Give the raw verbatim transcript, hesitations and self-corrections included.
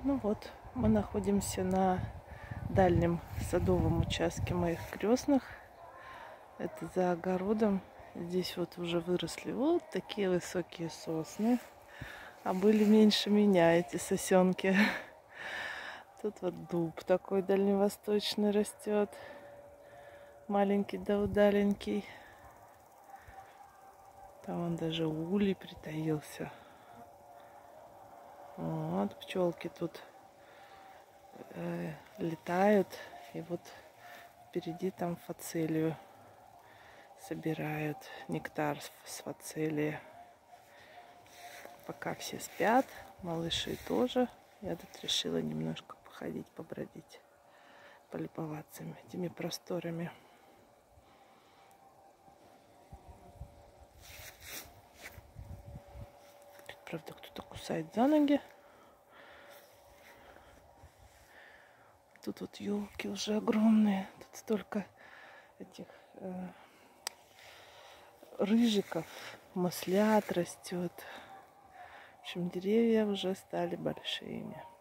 Ну вот, мы находимся на дальнем садовом участке моих крестных. Это за огородом. Здесь вот уже выросли вот такие высокие сосны. А были меньше меня эти сосенки. Тут вот дуб такой дальневосточный растет. Маленький да удаленький. Там он даже улей притаился. Вот пчелки тут э, летают. И вот впереди там фацелию собирают. Нектар с фацелии. Пока все спят, малыши тоже. Я тут решила немножко походить, побродить, полюбоваться этими просторами. Тут, правда, кто-то кусает за ноги. Тут вот елки уже огромные. Тут столько этих э, рыжиков, маслят растет. В общем, деревья уже стали большими.